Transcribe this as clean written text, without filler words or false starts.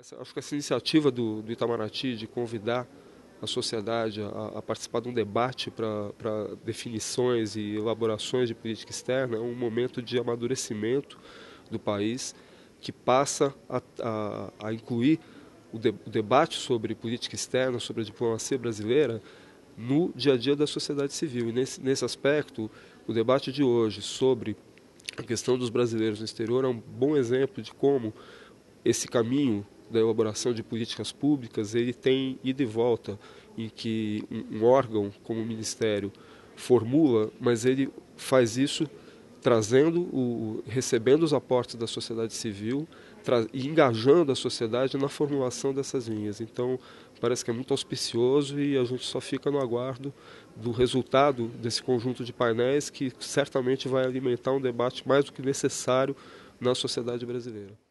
Acho que essa iniciativa do Itamaraty de convidar a sociedade a participar de um debate para definições e elaborações de política externa é um momento de amadurecimento do país que passa a incluir o debate sobre política externa, sobre a diplomacia brasileira no dia a dia da sociedade civil. E nesse aspecto, o debate de hoje sobre a questão dos brasileiros no exterior é um bom exemplo de como esse caminho da elaboração de políticas públicas ele tem ida e volta, em que um órgão como o Ministério formula, mas ele faz isso recebendo os aportes da sociedade civil e engajando a sociedade na formulação dessas linhas. Então, parece que é muito auspicioso e a gente só fica no aguardo do resultado desse conjunto de painéis que certamente vai alimentar um debate mais do que necessário na sociedade brasileira.